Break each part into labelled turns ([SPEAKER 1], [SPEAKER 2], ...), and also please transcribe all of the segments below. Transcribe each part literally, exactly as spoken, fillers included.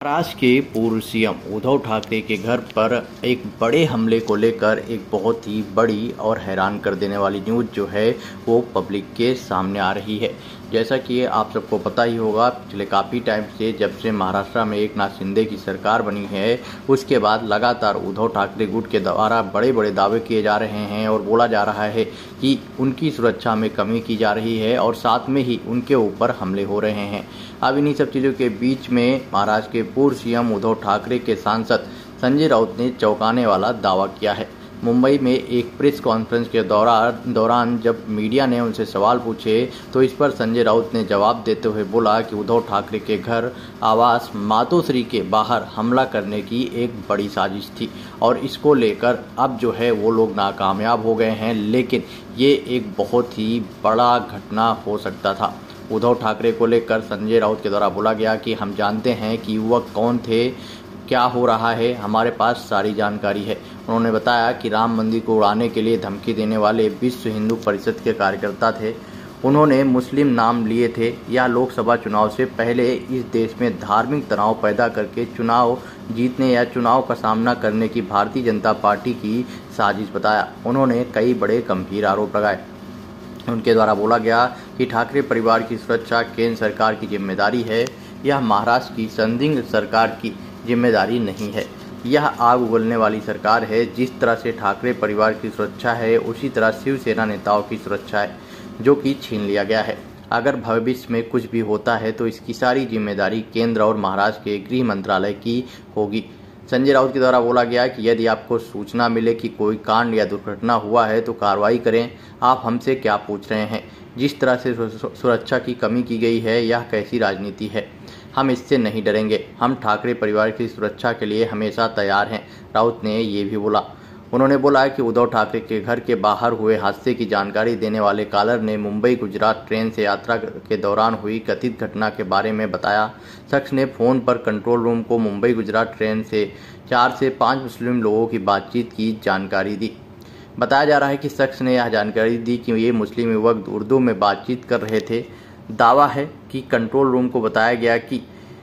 [SPEAKER 1] महाराष्ट्र के पूर्व सीएम उद्धव ठाकरे के घर पर एक बड़े हमले को लेकर एक बहुत ही बड़ी और हैरान कर देने वाली न्यूज़ जो है वो पब्लिक के सामने आ रही है। जैसा कि आप सबको पता ही होगा, पिछले काफ़ी टाइम से जब से महाराष्ट्र में एकनाथ शिंदे की सरकार बनी है उसके बाद लगातार उद्धव ठाकरे गुट के द्वारा बड़े बड़े दावे किए जा रहे हैं और बोला जा रहा है कि उनकी सुरक्षा में कमी की जा रही है और साथ में ही उनके ऊपर हमले हो रहे हैं। अब इन्हीं सब चीज़ों के बीच में महाराष्ट्र के पूर्व सीएम उद्धव ठाकरे के सांसद संजय राउत ने चौंकाने वाला दावा किया है। मुंबई में एक प्रेस कॉन्फ्रेंस के दौरान दौरान जब मीडिया ने उनसे सवाल पूछे तो इस पर संजय राउत ने जवाब देते हुए बोला कि उद्धव ठाकरे के घर आवास मातोश्री के बाहर हमला करने की एक बड़ी साजिश थी और इसको लेकर अब जो है वो लोग नाकामयाब हो गए हैं, लेकिन ये एक बहुत ही बड़ा घटना हो सकता था। उद्धव ठाकरे को लेकर संजय राउत के द्वारा बोला गया कि हम जानते हैं कि युवक कौन थे, क्या हो रहा है, हमारे पास सारी जानकारी है। उन्होंने बताया कि राम मंदिर को उड़ाने के लिए धमकी देने वाले विश्व हिंदू परिषद के कार्यकर्ता थे। उन्होंने मुस्लिम नाम लिए थे। यह लोकसभा चुनाव से पहले इस देश में धार्मिक तनाव पैदा करके चुनाव जीतने या चुनाव का सामना करने की भारतीय जनता पार्टी की साजिश बताया। उन्होंने कई बड़े गंभीर आरोप लगाए। उनके द्वारा बोला गया कि ठाकरे परिवार की सुरक्षा केंद्र सरकार की जिम्मेदारी है, यह महाराष्ट्र की संदिग्ध सरकार की जिम्मेदारी नहीं है। यह आग उगलने वाली सरकार है। जिस तरह से ठाकरे परिवार की सुरक्षा है उसी तरह शिवसेना नेताओं की सुरक्षा है, जो कि छीन लिया गया है। अगर भविष्य में कुछ भी होता है तो इसकी सारी जिम्मेदारी केंद्र और महाराष्ट्र के गृह मंत्रालय की होगी। संजय राउत के द्वारा बोला गया कि यदि आपको सूचना मिले कि कोई कांड या दुर्घटना हुआ है तो कार्रवाई करें। आप हमसे क्या पूछ रहे हैं? जिस तरह से सुरक्षा की कमी की गई है यह कैसी राजनीति है? हम इससे नहीं डरेंगे। हम ठाकरे परिवार की सुरक्षा के लिए हमेशा तैयार हैं, राउत ने ये भी बोला। उन्होंने बोला कि उद्धव ठाकरे के घर के बाहर हुए हादसे की जानकारी देने वाले कॉलर ने मुंबई गुजरात ट्रेन से यात्रा के दौरान हुई कथित घटना के बारे में बताया। शख्स ने फोन पर कंट्रोल रूम को मुंबई गुजरात ट्रेन से चार से पाँच मुस्लिम लोगों की बातचीत की जानकारी दी। बताया जा रहा है कि शख्स ने यह जानकारी दी कि ये मुस्लिम युवक उर्दू में बातचीत कर रहे थे। दावा है कि कंट्रोल रूम को बताया गया कि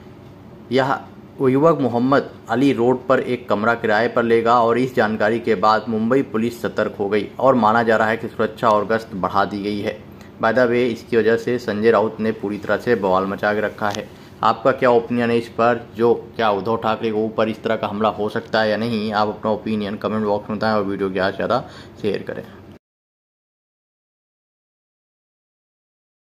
[SPEAKER 1] यह युवक मोहम्मद अली रोड पर एक कमरा किराए पर लेगा और इस जानकारी के बाद मुंबई पुलिस सतर्क हो गई और माना जा रहा है कि सुरक्षा और गश्त बढ़ा दी गई है। बाय द वे, इसकी वजह से संजय राउत ने पूरी तरह से बवाल मचा के रखा है। आपका क्या ओपिनियन है इस पर? जो क्या उद्धव ठाकरे के ऊपर इस तरह का हमला हो सकता है या नहीं? आप अपना ओपिनियन कमेंट बॉक्स में बताएं और वीडियो ज़्यादा से ज़्यादा शेयर करें।